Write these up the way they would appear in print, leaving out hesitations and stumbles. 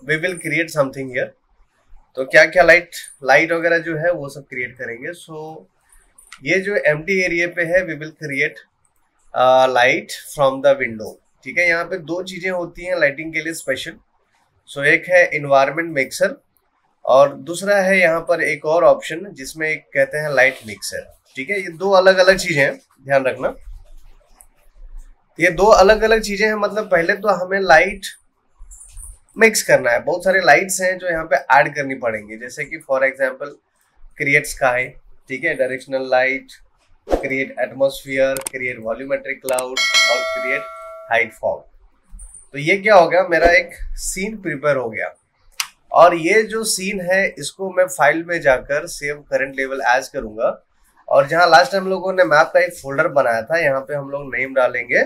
We will create something here. तो क्या क्या लाइट वगैरह जो है वो सब क्रिएट करेंगे। सो ये जो एम्प्टी एरिया पे है we will create light from the window. ठीक है, यहाँ पे दो चीजें होती हैं लाइटिंग के लिए स्पेशल। सो एक है इन्वायरमेंट मिक्सर और दूसरा है यहाँ पर एक और ऑप्शन जिसमें एक कहते हैं लाइट मिक्सर। ठीक है, ये दो अलग अलग चीजें हैं, ध्यान रखना। ये दो अलग अलग चीजें हैं, मतलब पहले तो हमें लाइट मिक्स करना है। बहुत सारे लाइट्स हैं जो यहाँ पे ऐड करनी पड़ेंगी, जैसे कि फॉर एग्जांपल क्रिएट स्काई, ठीक है, directional light, create atmosphere, create volumetric cloud और क्रिएट हाइट फॉग। तो ये क्या हो गया, मेरा एक सीन प्रिपेयर हो गया। और ये जो सीन है इसको मैं फाइल में जाकर सेव करंट लेवल एज करूंगा। और जहां लास्ट टाइम हम लोगों ने मैप का एक फोल्डर बनाया था, यहाँ पे हम लोग नेम डालेंगे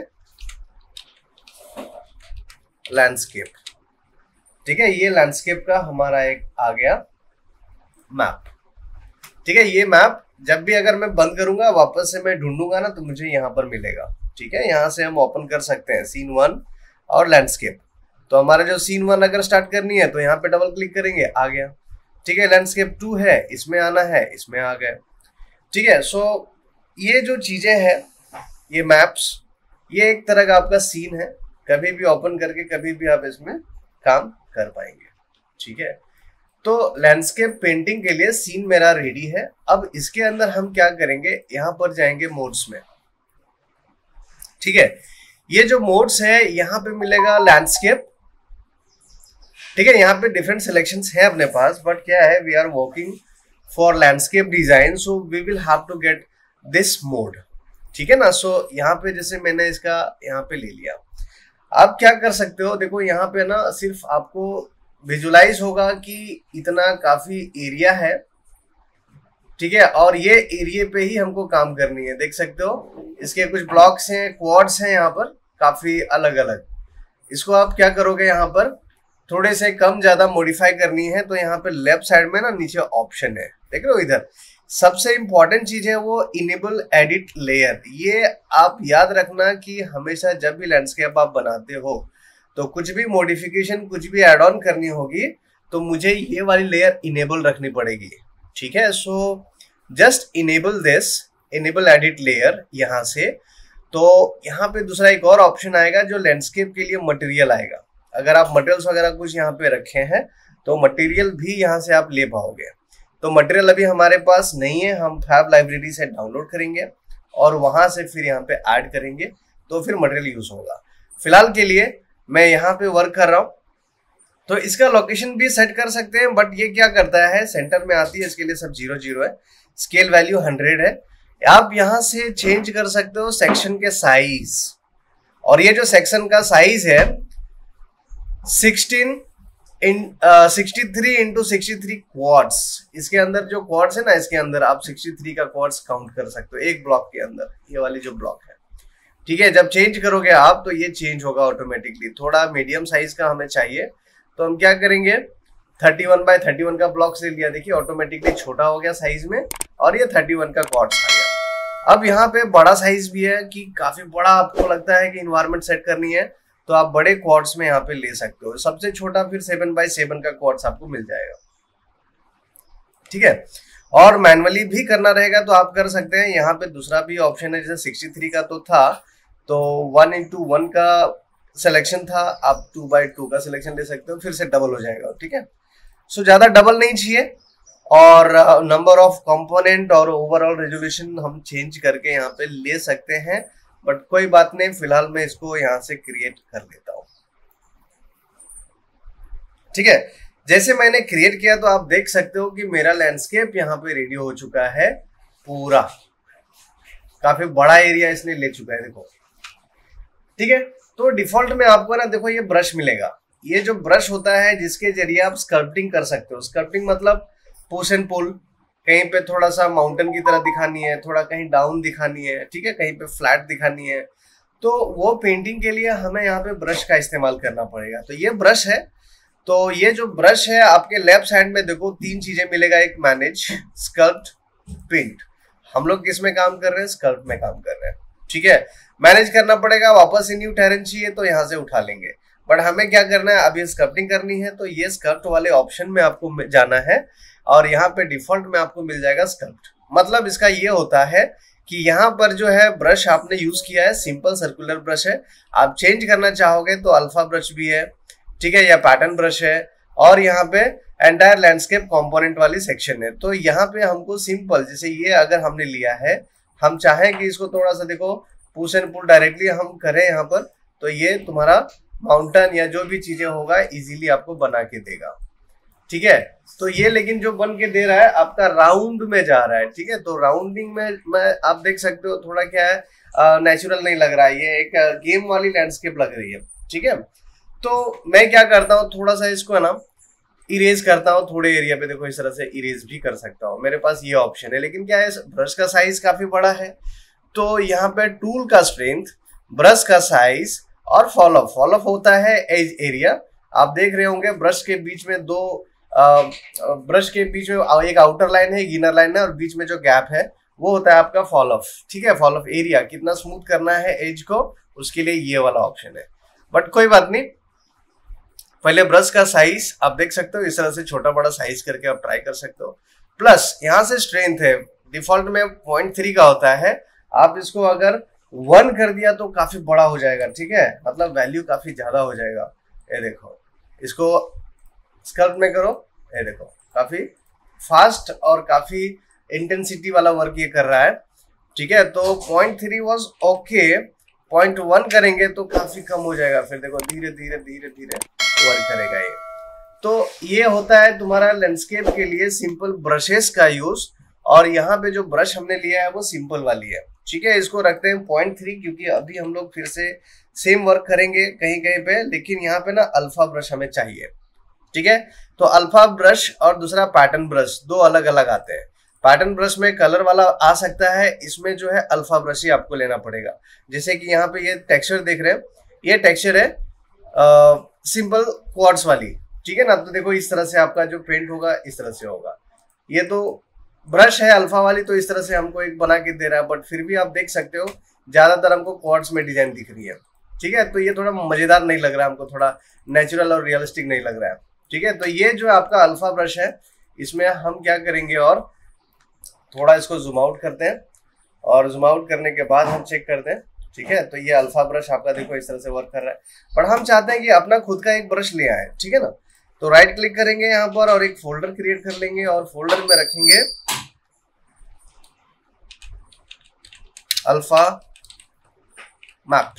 लैंडस्केप। ठीक है, ये लैंडस्केप का हमारा एक आ गया मैप। ठीक है, ये मैप जब भी अगर मैं बंद करूंगा वापस से मैं ढूंढूंगा ना तो मुझे यहाँ पर मिलेगा। ठीक है, यहाँ से हम ओपन कर सकते हैं सीन 1 और लैंडस्केप। तो हमारा जो सीन 1 अगर स्टार्ट करनी है तो यहाँ पे डबल क्लिक करेंगे, आ गया। ठीक है, लैंडस्केप 2 है, इसमें आना है, इसमें आ गया। ठीक है, सो ये जो चीजें हैं, ये मैप्स, ये एक तरह का आपका सीन है। कभी भी ओपन करके कभी भी आप इसमें काम कर पाएंगे। ठीक है, तो लैंडस्केप पेंटिंग के लिए सीन मेरा रेडी है। अब इसके अंदर हम क्या करेंगे, यहाँ पर जाएंगे मोड्स में। ठीक है, ये जो मोड्स है यहाँ पे मिलेगा लैंडस्केप। ठीक है, यहाँ पे डिफरेंट सिलेक्शंस है अपने पास, बट क्या है, we are working for landscape design, so we will have to get this mode. ठीक है ना, सो यहाँ पे जैसे मैंने इसका यहाँ पे ले लिया। आप क्या कर सकते हो, देखो यहाँ पे ना सिर्फ आपको विजुलाइज होगा कि इतना काफी एरिया है। ठीक है, और ये एरिया पे ही हमको काम करनी है। देख सकते हो इसके कुछ ब्लॉक्स हैं, क्वाड्स हैं यहाँ पर काफी अलग अलग। इसको आप क्या करोगे, यहाँ पर थोड़े से कम ज्यादा मॉडिफाई करनी है तो यहाँ पे लेफ्ट साइड में ना नीचे ऑप्शन है, देख रहे हो इधर। सबसे इंपॉर्टेंट चीज है वो इनेबल एडिट लेयर। ये आप याद रखना कि हमेशा जब भी लैंडस्केप आप बनाते हो तो कुछ भी मॉडिफिकेशन, कुछ भी एड ऑन करनी होगी तो मुझे ये वाली लेयर इनेबल रखनी पड़ेगी। ठीक है, so just enable this, enable edit layer यहाँ से। तो यहाँ पे दूसरा एक और ऑप्शन आएगा जो लैंडस्केप के लिए मटेरियल आएगा। अगर आप मटेरियल्स वगैरह कुछ यहाँ पे रखे हैं तो मटेरियल भी यहाँ से आप ले पाओगे। तो मटेरियल अभी हमारे पास नहीं है, हम फैब लाइब्रेरी से डाउनलोड करेंगे और वहां से फिर यहाँ पे ऐड करेंगे तो फिर मटेरियल यूज होगा। फिलहाल के लिए मैं यहाँ पे वर्क कर रहा हूँ, तो इसका लोकेशन भी सेट कर सकते हैं, बट ये क्या करता है, सेंटर में आती है, इसके लिए सब 0 है, स्केल वैल्यू 100 है। आप यहाँ से चेंज कर सकते हो सेक्शन के साइज। और ये जो सेक्शन का साइज है 63 इंटू 63 क्वाड्स, इसके अंदर जो क्वाड्स है ना, इसके अंदर आप 63 का क्वाड्स काउंट कर सकते हो एक ब्लॉक के अंदर, ये वाली जो ब्लॉक है। ठीक है, जब चेंज करोगे आप तो ये चेंज होगा ऑटोमेटिकली। थोड़ा मीडियम साइज का हमें चाहिए तो हम क्या करेंगे, 31 बाय 31 का ब्लॉक ले लिया, देखिए ऑटोमेटिकली छोटा हो गया साइज में और ये 31 का क्वाड्स आ गया। अब यहाँ पे बड़ा साइज भी है कि काफी बड़ा आपको लगता है कि इन्वायरमेंट सेट करनी है तो आप बड़े क्वाड्स में यहाँ पे ले सकते हो। सबसे छोटा फिर 7 बाय 7 का क्वाड्स आपको मिल जाएगा। ठीक है, और मैनुअली भी करना रहेगा तो आप कर सकते हैं। यहाँ पे दूसरा भी ऑप्शन है, जैसे 63 का तो था तो 1:1 का सिलेक्शन था, आप 2:2 का सिलेक्शन ले सकते हो, फिर से डबल हो जाएगा। ठीक है, सो ज्यादा डबल नहीं चाहिए। और नंबर ऑफ कंपोनेंट और ओवरऑल रेजोल्यूशन हम चेंज करके यहाँ पे ले सकते हैं, बट कोई बात नहीं, फिलहाल मैं इसको यहाँ से क्रिएट कर लेता हूँ। ठीक है, जैसे मैंने क्रिएट किया तो आप देख सकते हो कि मेरा लैंडस्केप यहाँ पे रेडी हो चुका है पूरा। काफी बड़ा एरिया इसने ले चुका है, देखो। ठीक है, तो डिफॉल्ट में आपको ना देखो ये ब्रश मिलेगा। ये जो ब्रश होता है जिसके जरिए आप स्कल्पटिंग कर सकते हो। स्कल्पटिंग मतलब पुश एंड पुल, कहीं पे थोड़ा सा माउंटेन की तरह दिखानी है, थोड़ा कहीं डाउन दिखानी है, ठीक है, कहीं पे फ्लैट दिखानी है, तो वो पेंटिंग के लिए हमें यहाँ पे ब्रश का इस्तेमाल करना पड़ेगा। तो ये ब्रश है, तो ये जो ब्रश है आपके लेफ्ट साइड में देखो 3 चीजें मिलेगा, एक मैनेज, स्कल्प्ट, पेंट। हम लोग किस में काम कर रहे हैं, स्कल्प्ट में काम कर रहे हैं। ठीक है, मैनेज करना पड़ेगा, वापस से न्यू टेरेन चाहिए तो यहाँ से उठा लेंगे, बट हमें क्या करना है, अभी स्कल्पटिंग करनी है तो ये स्कल्प्ट वाले ऑप्शन में आपको जाना है और यहाँ पे डिफॉल्ट में आपको मिल जाएगा स्कल्प्ट। मतलब इसका ये होता है कि यहाँ पर जो है ब्रश आपने यूज किया है सिंपल सर्कुलर ब्रश है, आप चेंज करना चाहोगे तो अल्फा ब्रश भी है, ठीक है, या पैटर्न ब्रश है, और यहाँ पे एंटायर लैंडस्केप कंपोनेंट वाली सेक्शन है। तो यहाँ पे हमको सिंपल, जैसे ये अगर हमने लिया है, हम चाहें कि इसको थोड़ा सा देखो पुश एंड पुल डायरेक्टली हम करें यहाँ पर, तो ये तुम्हारा माउंटेन या जो भी चीजें होगा इजीली आपको बना के देगा, ठीक है। तो ये लेकिन जो बन के दे रहा है आपका राउंड में जा रहा है, ठीक है। तो राउंडिंग में आप देख सकते हो थोड़ा क्या है, नेचुरल नहीं लग रहा है, ये एक गेम वाली लैंडस्केप लग रही है, ठीक है। तो मैं क्या करता हूँ, थोड़ा सा इसको है ना इरेज करता हूँ थोड़े एरिया पे, देखो इस तरह से इरेज भी कर सकता हूँ, मेरे पास ये ऑप्शन है। लेकिन क्या है, ब्रश का साइज काफी बड़ा है, तो यहाँ पे टूल का स्ट्रेंथ, ब्रश का साइज और फॉल ऑफ होता है एज एरिया। आप देख रहे होंगे ब्रश के बीच में ब्रश के बीच में एक आउटर लाइन है, एक इनर लाइन है, और बीच में जो गैप है वो होता है आपका फॉल ऑफ, ठीक है। फॉल ऑफ एरिया कितना स्मूथ करना है एज को, उसके लिए ये वाला ऑप्शन है। बट कोई बात नहीं, पहले ब्रश का साइज आप देख सकते हो, इस तरह से छोटा बड़ा साइज करके आप ट्राई कर सकते हो। प्लस यहाँ से स्ट्रेंथ है, डिफॉल्ट में 0.3 का होता है, आप इसको अगर 1 कर दिया तो काफी बड़ा हो जाएगा, ठीक है, मतलब वैल्यू काफी ज्यादा हो जाएगा। ये देखो, इसको स्कल्प में करो, ये देखो काफी फास्ट और काफी इंटेंसिटी वाला वर्क ये कर रहा है, ठीक है। तो 0.3 वाज ओके, 0.1 करेंगे तो काफी कम हो जाएगा, फिर देखो धीरे धीरे धीरे धीरे वर्क करेगा ये। तो ये होता है तुम्हारा लैंडस्केप के लिए सिंपल ब्रशेस का यूज, और यहाँ पे जो ब्रश हमने लिया है वो सिंपल वाली है, ठीक है। इसको रखते हैं 0.3, क्योंकि अभी हम लोग फिर से सेम वर्क करेंगे कहीं कहीं पे, लेकिन यहाँ पे ना अल्फा ब्रश हमें चाहिए, ठीक है। तो अल्फा ब्रश और दूसरा पैटर्न ब्रश, दो अलग अलग आते हैं। पैटर्न ब्रश में कलर वाला आ सकता है, इसमें जो है अल्फा ब्रश ही आपको लेना पड़ेगा। जैसे कि यहाँ पे ये टेक्सचर देख रहे हैं, ये टेक्सचर है सिंपल क्वार्ट्स वाली, ठीक है ना। तो देखो इस तरह से आपका जो पेंट होगा इस तरह से होगा। ये तो ब्रश है अल्फा वाली, तो इस तरह से हमको एक बना के दे रहा है, बट फिर भी आप देख सकते हो ज्यादातर हमको क्वार्ट्स में डिजाइन दिख रही है, ठीक है। तो ये थोड़ा मजेदार नहीं लग रहा है हमको, थोड़ा नेचुरल और रियलिस्टिक नहीं लग रहा है, ठीक है। तो ये जो आपका अल्फा ब्रश है, इसमें हम क्या करेंगे, और थोड़ा इसको जूम आउट करते हैं, और जूम आउट करने के बाद हम चेक करते हैं, ठीक है। तो ये अल्फा ब्रश आपका देखो इस तरह से वर्क कर रहा है, पर हम चाहते हैं कि अपना खुद का एक ब्रश ले आए, ठीक है ना। तो राइट क्लिक करेंगे यहाँ पर और एक फोल्डर क्रिएट कर लेंगे, और फोल्डर में रखेंगे अल्फा मैप,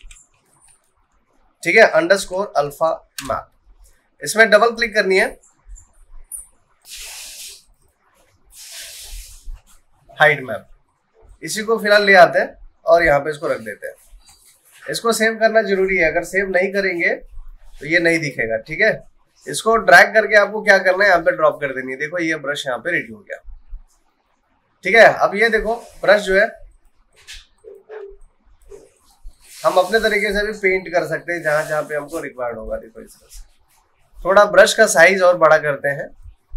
ठीक है, अंडरस्कोर अल्फा मैप। इसमें डबल क्लिक करनी है, हाइड मैप, इसी को फिलहाल ले आते हैं और यहाँ पे इसको रख देते हैं। इसको सेव करना जरूरी है, अगर सेव नहीं करेंगे तो ये नहीं दिखेगा, ठीक है। इसको ड्रैग करके आपको क्या करना है, यहाँ पे ड्रॉप कर देनी है। देखो ये ब्रश यहाँ पे रेडी हो गया, ठीक है। अब ये देखो ब्रश जो है हम अपने तरीके से भी पेंट कर सकते हैं जहां जहां पे हमको रिक्वायर्ड होगा। देखो इस तरह से थोड़ा ब्रश का साइज और बड़ा करते हैं,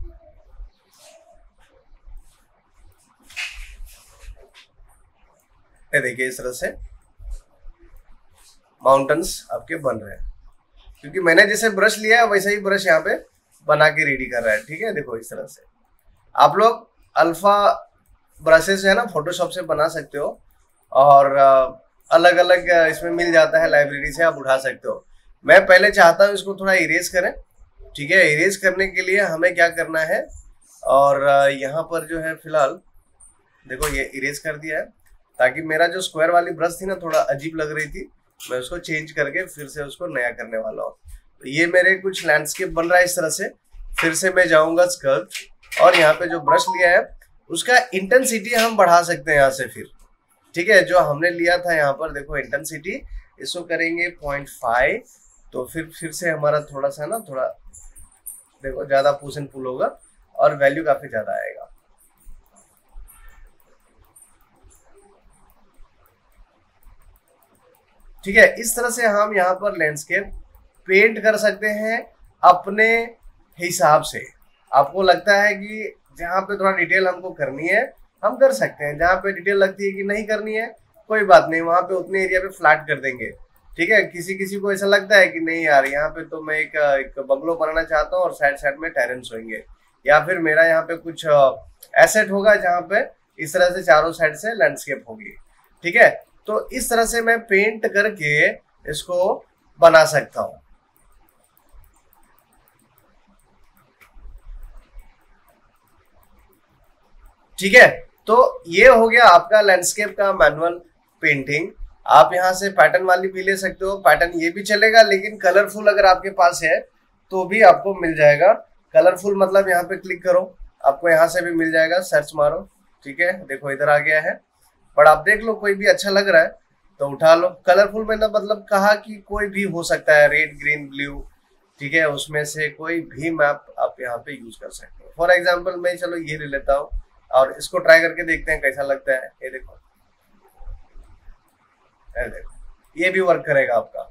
ये देखिए इस तरह से माउंटेन्स आपके बन रहे हैं, क्योंकि मैंने जैसे ब्रश लिया है वैसे ही ब्रश यहाँ पे बना के रेडी कर रहा है, ठीक है। देखो इस तरह से आप लोग अल्फा ब्रशेस है ना फोटोशॉप से बना सकते हो, और अलग अलग इसमें मिल जाता है, लाइब्रेरी से आप उठा सकते हो। मैं पहले चाहता हूँ इसको थोड़ा इरेज करें, ठीक है। इरेज करने के लिए हमें क्या करना है, और यहाँ पर जो है फिलहाल देखो ये इरेज कर दिया है, ताकि मेरा जो स्क्वायर वाली ब्रश थी ना थोड़ा अजीब लग रही थी, मैं उसको चेंज करके फिर से उसको नया करने वाला हूँ। तो ये मेरे कुछ लैंडस्केप बन रहा है इस तरह से। फिर से मैं जाऊंगा स्कल्प्ट, और यहाँ पे जो ब्रश लिया है उसका इंटेंसिटी हम बढ़ा सकते हैं यहाँ से फिर, ठीक है। जो हमने लिया था यहाँ पर देखो इंटेंसिटी, इसको करेंगे 0.5, तो फिर से हमारा थोड़ा सा ना थोड़ा देखो ज्यादा पुश एंड पुल होगा और वैल्यू काफी ज्यादा आएगा। ठीक है, इस तरह से हम यहाँ पर लैंडस्केप पेंट कर सकते हैं अपने हिसाब से। आपको लगता है कि जहाँ पे थोड़ा डिटेल हमको करनी है हम कर सकते हैं, जहाँ पे डिटेल लगती है कि नहीं करनी है कोई बात नहीं, वहां पे उतने एरिया पे फ्लैट कर देंगे। ठीक है, किसी किसी को ऐसा लगता है कि नहीं यार यहाँ पे तो मैं एक बंगलो बनाना चाहता हूँ और साइड साइड में टेरेस होंगे, या फिर मेरा यहाँ पे कुछ एसेट होगा जहाँ पे इस तरह से चारों साइड से लैंडस्केप होगी। ठीक है, तो इस तरह से मैं पेंट करके इसको बना सकता हूँ। ठीक है, तो ये हो गया आपका लैंडस्केप का मैनुअल पेंटिंग। आप यहाँ से पैटर्न वाली भी ले सकते हो, पैटर्न ये भी चलेगा, लेकिन कलरफुल अगर आपके पास है तो भी आपको मिल जाएगा। कलरफुल मतलब यहाँ पे क्लिक करो, आपको यहाँ से भी मिल जाएगा, सर्च मारो। ठीक है, देखो इधर आ गया है, पर आप देख लो कोई भी अच्छा लग रहा है तो उठा लो। कलरफुल मैंने मतलब कहा कि कोई भी हो सकता है, रेड ग्रीन ब्लू, ठीक है, उसमें से कोई भी मैप आप यहाँ पे यूज कर सकते हो। फॉर एग्जाम्पल मैं चलो ये ले लेता हूँ और इसको ट्राई करके देखते हैं कैसा लगता है। ये देखो, ये देखो, ये भी वर्क करेगा आपका।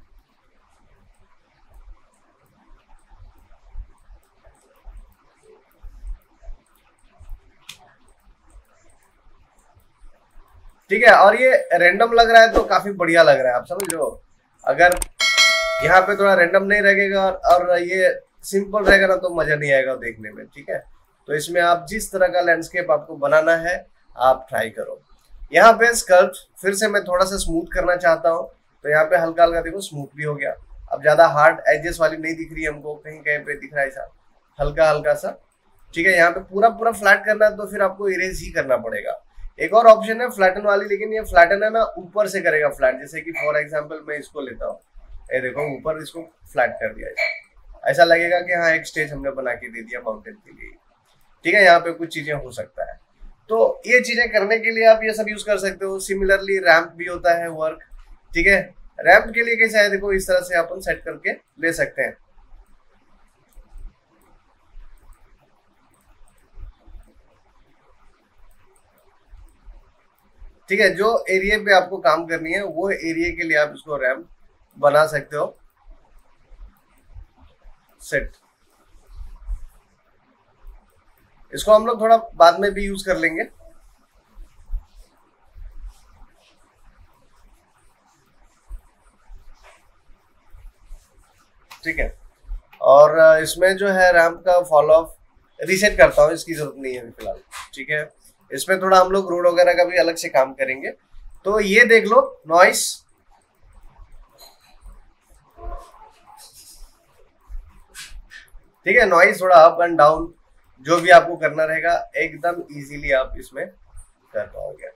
ठीक है, और ये रैंडम लग रहा है तो काफी बढ़िया लग रहा है, आप समझ लो। अगर यहाँ पे थोड़ा रैंडम नहीं रहेगा और ये सिंपल रहेगा ना तो मजा नहीं आएगा देखने में। ठीक है, तो इसमें आप जिस तरह का लैंडस्केप आपको बनाना है आप ट्राई करो। यहाँ पे स्कल्प्ट फिर से मैं थोड़ा सा स्मूथ करना चाहता हूँ, तो यहाँ पे हल्का हल्का देखो स्मूथ भी हो गया। अब ज्यादा हार्ड एजेस वाली नहीं दिख रही है हमको, कहीं कहीं पे दिख रहा है ऐसा हल्का हल्का सा। ठीक है, यहाँ पे पूरा पूरा फ्लैट करना है तो फिर आपको इरेज ही करना पड़ेगा। एक और ऑप्शन है फ्लैटन वाली, लेकिन ये फ्लैटन है ना ऊपर से करेगा फ्लैट। जैसे कि फॉर एग्जाम्पल मैं इसको लेता हूँ, ये देखो ऊपर इसको फ्लैट कर दिया, ऐसा लगेगा कि हाँ एक स्टेज हमने बना के दे दिया माउंटेन के लिए। ठीक है, यहाँ पे कुछ चीजें हो सकता है, तो ये चीजें करने के लिए आप ये सब यूज कर सकते हो। सिमिलरली रैंप भी होता है वर्क। ठीक है, रैंप के लिए कैसा है देखो, इस तरह से अपन सेट करके ले सकते हैं। ठीक है, जो एरिया पे आपको काम करनी है वो एरिया के लिए आप इसको रैंप बना सकते हो। सेट, इसको हम लोग थोड़ा बाद में भी यूज कर लेंगे। ठीक है, और इसमें जो है रैंप का फॉल ऑफ रीसेट करता हूँ, इसकी जरूरत नहीं है अभी फिलहाल। ठीक है, इसमें थोड़ा हम लोग रोड वगैरह का भी अलग से काम करेंगे। तो ये देख लो नॉइस, ठीक है, नॉइस थोड़ा अप एंड डाउन जो भी आपको करना रहेगा एकदम इजीली आप इसमें कर पाओगे।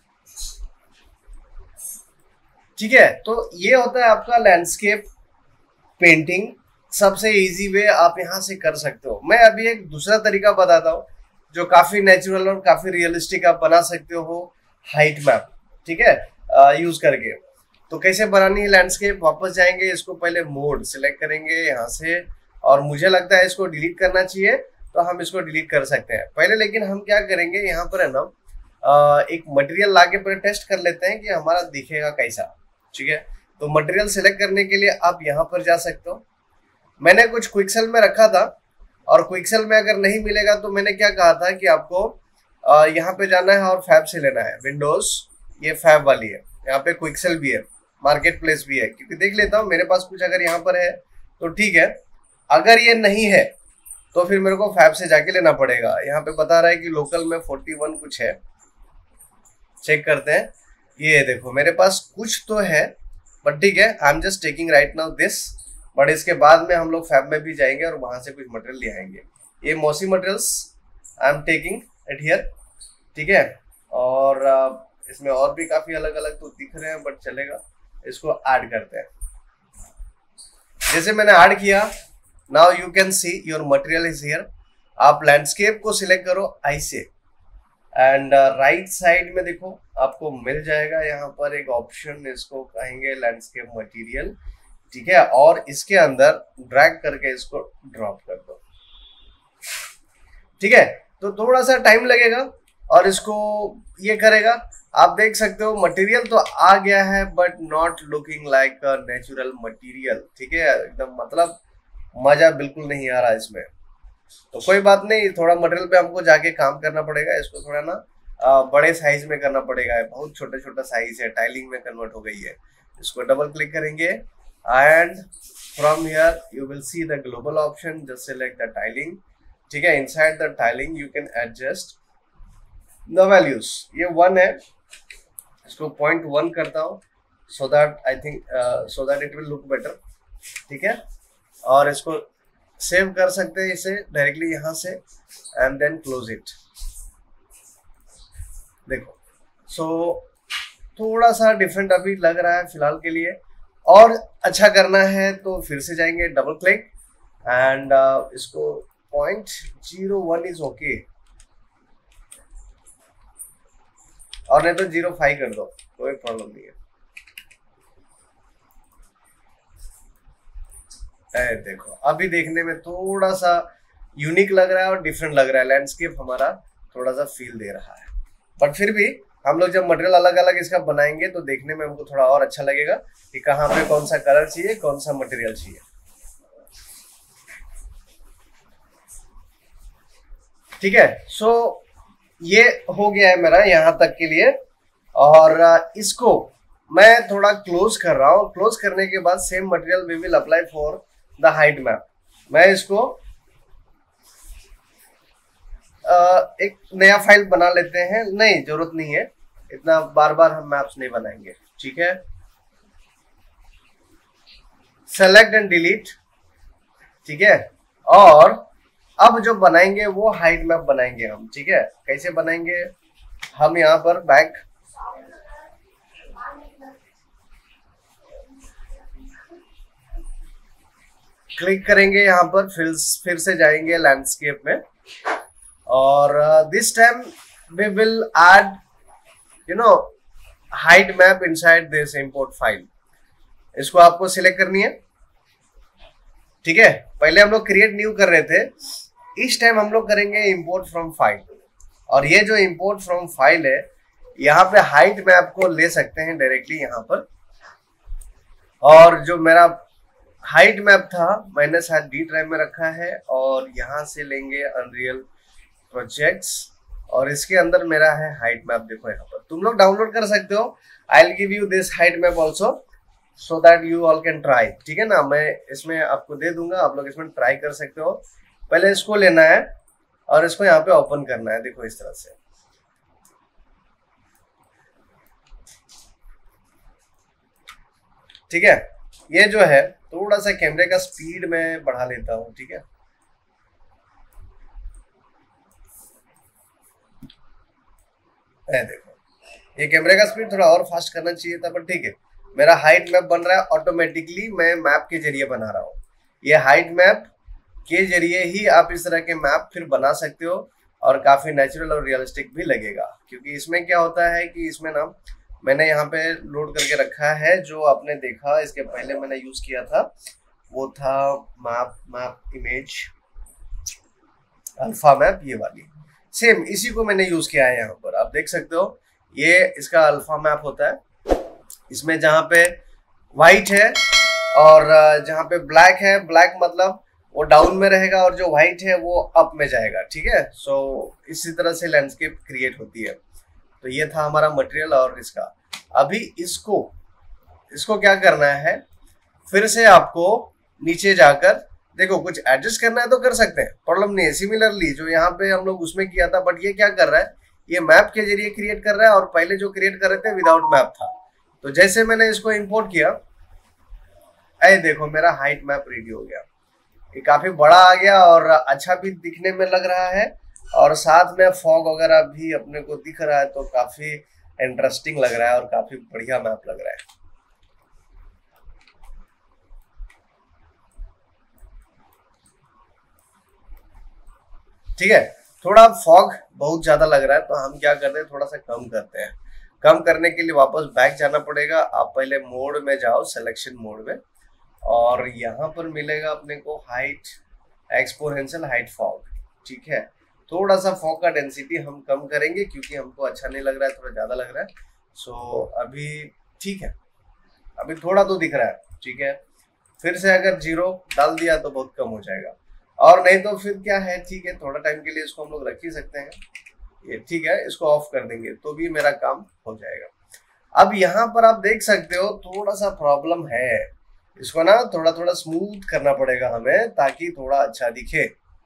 ठीक है, तो ये होता है आपका लैंडस्केप पेंटिंग। सबसे इजी वे आप यहाँ से कर सकते हो। मैं अभी एक दूसरा तरीका बताता हूँ जो काफी नेचुरल और काफी रियलिस्टिक आप बना सकते हो, हाइट मैप। ठीक है, यूज करके। तो कैसे बनानी है लैंडस्केप, वापस जाएंगे, इसको पहले मोड सिलेक्ट करेंगे यहाँ से, और मुझे लगता है इसको डिलीट करना चाहिए तो हम इसको डिलीट कर सकते हैं पहले। लेकिन हम क्या करेंगे, यहाँ पर है ना एक मटेरियल लाके पहले टेस्ट कर लेते हैं कि हमारा दिखेगा कैसा। ठीक है, तो मटेरियल सिलेक्ट करने के लिए आप यहाँ पर जा सकते हो। मैंने कुछ क्विक्सेल में रखा था, और क्विक्सेल में अगर नहीं मिलेगा तो मैंने क्या कहा था कि आपको यहाँ पे जाना है और फैब से लेना है। विंडोज, ये फैब वाली है, यहाँ पे क्विक्सेल भी है, मार्केट प्लेस भी है। क्योंकि देख लेता हूँ मेरे पास कुछ अगर यहाँ पर है तो ठीक है, अगर ये नहीं है तो फिर मेरे को फैब से जाके लेना पड़ेगा। यहाँ पे बता रहा है कि लोकल में 41 कुछ है, चेक करते हैं। ये देखो मेरे पास कुछ तो है, बट ठीक है, I am just taking right now this. But इसके बाद में हम लोग फैब में भी जाएंगे और वहां से कुछ मटेरियल ले आएंगे। ये mossy materials I am taking it here. ठीक है, और इसमें और भी काफी अलग अलग तो दिख रहे हैं, बट चलेगा, इसको ऐड करते हैं। जैसे मैंने ऐड किया, now you can see your material is here. आप लैंडस्केप को सिलेक्ट करो ऐसे, एंड राइट साइड में देखो आपको मिल जाएगा यहाँ पर एक ऑप्शन, इसको कहेंगे लैंडस्केप मटेरियल। ठीक है, और इसके अंदर ड्रैग करके इसको ड्रॉप कर दो। ठीक है, तो थोड़ा सा टाइम लगेगा और इसको ये करेगा। आप देख सकते हो मटेरियल तो आ गया है, but not looking like a natural material. ठीक है, एकदम मतलब मजा बिल्कुल नहीं आ रहा इसमें। तो कोई बात नहीं, थोड़ा मटेरियल पे हमको जाके काम करना पड़ेगा। इसको थोड़ा ना बड़े साइज में करना पड़ेगा, बहुत छोटा छोटा साइज है, टाइलिंग में कन्वर्ट हो गई है। इसको डबल क्लिक करेंगे and from here you will see the global option, just select the tiling. ठीक है, inside the tiling you can adjust the values. ये 1 है, इसको 0.1 करता हूँ so that I think so that it will look better. ठीक है, और इसको सेव कर सकते हैं इसे डायरेक्टली यहाँ से एंड देन क्लोज इट। देखो सो थोड़ा सा डिफरेंट अभी लग रहा है फिलहाल के लिए, और अच्छा करना है तो फिर से जाएंगे डबल क्लिक एंड इसको 0.01 इज ओके, और नहीं तो 0.5 कर दो, कोई प्रॉब्लम नहीं है। देखो अभी देखने में थोड़ा सा यूनिक लग रहा है और डिफरेंट लग रहा है, लैंडस्केप हमारा थोड़ा सा फील दे रहा है। बट फिर भी हम लोग जब मटेरियल अलग अलग इसका बनाएंगे तो देखने में हमको थोड़ा और अच्छा लगेगा कि कहाँ पे कौन सा कलर चाहिए, कौन सा मटेरियल चाहिए। ठीक है, सो ये हो गया है मेरा यहाँ तक के लिए, और इसको मैं थोड़ा क्लोज कर रहा हूँ। क्लोज करने के बाद same material we will apply for the height map. मैं इसको एक नया फाइल बना लेते हैं, नहीं जरूरत नहीं है, इतना बार बार हम मैप्स नहीं बनाएंगे। ठीक है, सेलेक्ट एंड डिलीट। ठीक है, और अब जो बनाएंगे वो हाइट मैप बनाएंगे हम। ठीक है, कैसे बनाएंगे, हम यहाँ पर बैक क्लिक करेंगे, यहाँ पर फिर से जाएंगे लैंडस्केप में, और this time we will add height map inside this import file. इसको आपको सिलेक्ट करनी है। ठीक है, पहले हम लोग क्रिएट न्यू कर रहे थे, इस टाइम हम लोग करेंगे इंपोर्ट फ्रॉम फाइल, और ये जो इंपोर्ट फ्रॉम फाइल है यहाँ पे हाइट मैप को ले सकते हैं डायरेक्टली यहाँ पर। और जो मेरा हाइट मैप था मैंने शायद डी ड्राइव में रखा है, और यहाँ से लेंगे अनरियल प्रोजेक्ट्स, और इसके अंदर मेरा है हाइट मैप। देखो यहाँ पर तुम लोग डाउनलोड कर सकते हो, I will give you this height map also so that you all can try. ठीक है ना, मैं इसमें आपको दे दूंगा, आप लोग इसमें ट्राई कर सकते हो। पहले इसको लेना है और इसको यहाँ पे ओपन करना है, देखो इस तरह से। ठीक है, ये जो है थोड़ा सा कैमरे का स्पीड में बढ़ा लेता हूँ। ठीक है, देखो ये कैमरे का स्पीड थोड़ा और फास्ट करना चाहिए था, पर ठीक है। मेरा हाइट मैप बन रहा है ऑटोमेटिकली, मैं मैप के जरिए बना रहा हूँ। ये हाइट मैप के जरिए ही आप इस तरह के मैप फिर बना सकते हो, और काफी नेचुरल और रियलिस्टिक भी लगेगा। क्योंकि इसमें क्या होता है कि इसमें ना मैंने यहाँ पे लोड करके रखा है, जो आपने देखा इसके पहले मैंने यूज किया था, वो था मैप इमेज अल्फा मैप, ये वाली सेम इसी को मैंने यूज किया है। यहाँ पर आप देख सकते हो, ये इसका अल्फा मैप होता है। इसमें जहाँ पे व्हाइट है और जहाँ पे ब्लैक है, ब्लैक मतलब वो डाउन में रहेगा, और जो व्हाइट है वो अप में जाएगा। ठीक है, सो इसी तरह से लैंडस्केप क्रिएट होती है। तो ये था हमारा मटेरियल, और इसका अभी इसको क्या करना है, फिर से आपको नीचे जाकर देखो कुछ एडजस्ट करना है तो कर सकते हैं, प्रॉब्लम नहीं है। सिमिलरली जो यहाँ पे हम लोग उसमें किया था, बट ये क्या कर रहा है, ये मैप के जरिए क्रिएट कर रहा है, और पहले जो क्रिएट कर रहे थे विदाउट मैप था। तो जैसे मैंने इसको इंपोर्ट किया, देखो मेरा हाइट मैप रेडी हो गया। ये काफी बड़ा आ गया और अच्छा भी दिखने में लग रहा है, और साथ में फॉग वगैरह भी अपने को दिख रहा है, तो काफी इंटरेस्टिंग लग रहा है और काफी बढ़िया मैप लग रहा है। ठीक है, थोड़ा फॉग बहुत ज्यादा लग रहा है, तो हम क्या करते हैं, थोड़ा सा कम करते हैं। कम करने के लिए वापस बैक जाना पड़ेगा। आप पहले मोड में जाओ, सिलेक्शन मोड में, और यहाँ पर मिलेगा अपने को हाइट एक्सपोनेंशियल हाइट फॉग। ठीक है, थोड़ा सा फॉग का डेंसिटी हम कम करेंगे क्योंकि हमको अच्छा नहीं लग रहा है, थोड़ा ज्यादा लग रहा है। सो अभी ठीक है, अभी थोड़ा तो दिख रहा है। ठीक है, फिर से अगर 0 डाल दिया तो बहुत कम हो जाएगा, और नहीं तो फिर क्या है, ठीक है थोड़ा टाइम के लिए इसको हम लोग रख ही सकते हैं। ये ठीक है, इसको ऑफ कर देंगे तो भी मेरा काम हो जाएगा। अब यहाँ पर आप देख सकते हो थोड़ा सा प्रॉब्लम है, इसको ना थोड़ा थोड़ा स्मूथ करना पड़ेगा हमें ताकि थोड़ा अच्छा दिखे।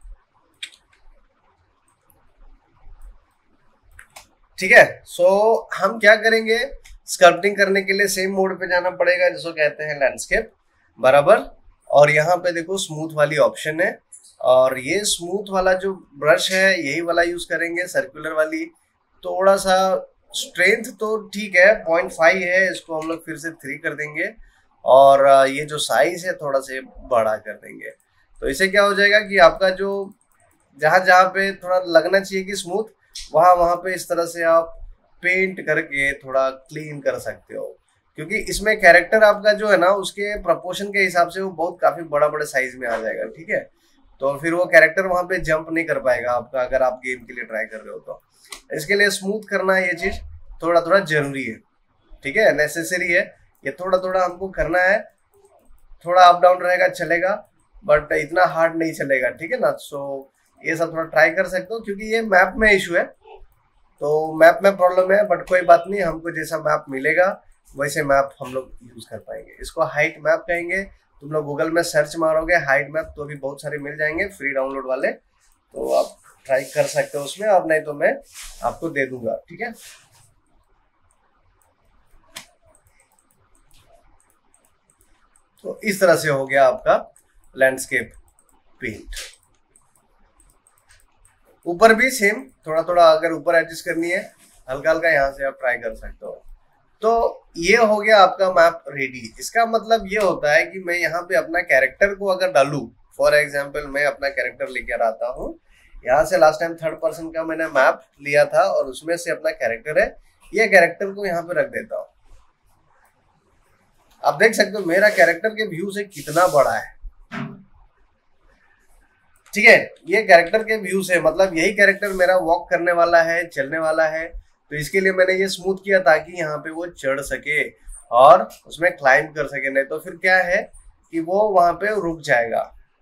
ठीक है, सो हम क्या करेंगे, स्कल्पटिंग करने के लिए सेम मोड पे जाना पड़ेगा जिसको कहते हैं लैंडस्केप, बराबर। और यहाँ पे देखो स्मूथ वाली ऑप्शन है, और ये स्मूथ वाला जो ब्रश है यही वाला यूज करेंगे, सर्कुलर वाली। थोड़ा सा स्ट्रेंथ तो ठीक है 0.5 है, इसको हम लोग फिर से 3 कर देंगे, और ये जो साइज है थोड़ा से बड़ा कर देंगे। तो इससे क्या हो जाएगा कि आपका जो जहां जहां पे थोड़ा लगना चाहिए कि स्मूथ, वहां वहां पे इस तरह से आप पेंट करके थोड़ा क्लीन कर सकते हो, क्योंकि इसमें कैरेक्टर आपका जो है ना उसके प्रपोर्शन के हिसाब से वो बहुत काफी बड़ा बड़े साइज में आ जाएगा। ठीक है, तो फिर वो कैरेक्टर वहां पे जंप नहीं कर पाएगा आपका, अगर आप गेम के लिए ट्राई कर रहे हो तो। इसके लिए स्मूथ करना ये चीज थोड़ा थोड़ा जरूरी है। ठीक है, नेसेसरी है, ये थोड़ा थोड़ा हमको करना है। थोड़ा अप डाउन रहेगा चलेगा, बट इतना हार्ड नहीं चलेगा। ठीक है ना, सो ये सब थोड़ा ट्राई कर सकते हो, क्योंकि ये मैप में इशू है, तो मैप में प्रॉब्लम है, बट कोई बात नहीं, हमको जैसा मैप मिलेगा वैसे मैप हम लोग यूज कर पाएंगे। इसको हाइट मैप कहेंगे। तुम लोग गूगल में सर्च मारोगे हाइट मैप तो भी बहुत सारे मिल जाएंगे फ्री डाउनलोड वाले, तो आप ट्राई कर सकते हो उसमें, और नहीं तो मैं आपको दे दूंगा। ठीक है, तो इस तरह से हो गया आपका लैंडस्केप पेंट। ऊपर भी सेम थोड़ा थोड़ा अगर ऊपर एडजस्ट करनी है हल्का हल्का, यहाँ से आप ट्राई कर सकते हो। तो ये हो गया आपका मैप रेडी। इसका मतलब ये होता है कि मैं यहाँ पे अपना कैरेक्टर को अगर डालू, फॉर एग्जाम्पल मैं अपना कैरेक्टर लेकर आता हूँ, यहाँ से लास्ट टाइम 3rd पर्सन का मैंने मैप लिया था और उसमें से अपना कैरेक्टर है, ये कैरेक्टर को यहाँ पे रख देता हूँ। आप देख सकते हो मेरा कैरेक्टर के व्यू से कितना बड़ा है। ठीक है, ये कैरेक्टर के व्यू से मतलब यही कैरेक्टर मेरा वॉक करने वाला है, चलने वाला है, तो इसके लिए मैंने ये स्मूथ किया ताकि यहाँ पे वो चढ़ सके और उसमें क्लाइंब कर सके, नहीं तो फिर क्या है कि वो वहां पे रुक जाएगा।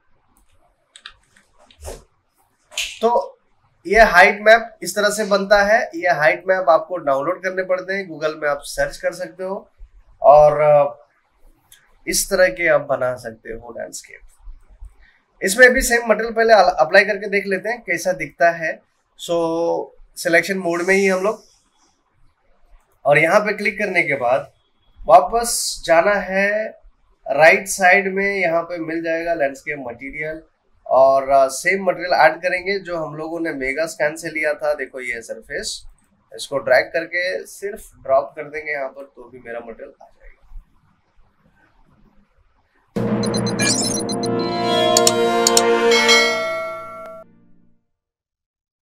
तो ये हाइट मैप इस तरह से बनता है। ये हाइट मैप आपको डाउनलोड करने पड़ते हैं, गूगल में आप सर्च कर सकते हो, और इस तरह के आप बना सकते हो लैंडस्केप। इसमें भी सेम मटेरियल पहले अप्लाई करके देख लेते हैं कैसा दिखता है। सो सिलेक्शन मोड में ही हम लोग, और यहाँ पे क्लिक करने के बाद वापस जाना है राइट साइड में, यहाँ पे मिल जाएगा लैंडस्केप मटेरियल, और सेम मटेरियल ऐड करेंगे जो हम लोगों ने मेगा स्कैन से लिया था। देखो ये सरफेस, इसको ड्रैग करके सिर्फ ड्रॉप कर देंगे यहाँ पर, तो भी मेरा मटेरियल आ जाएगा।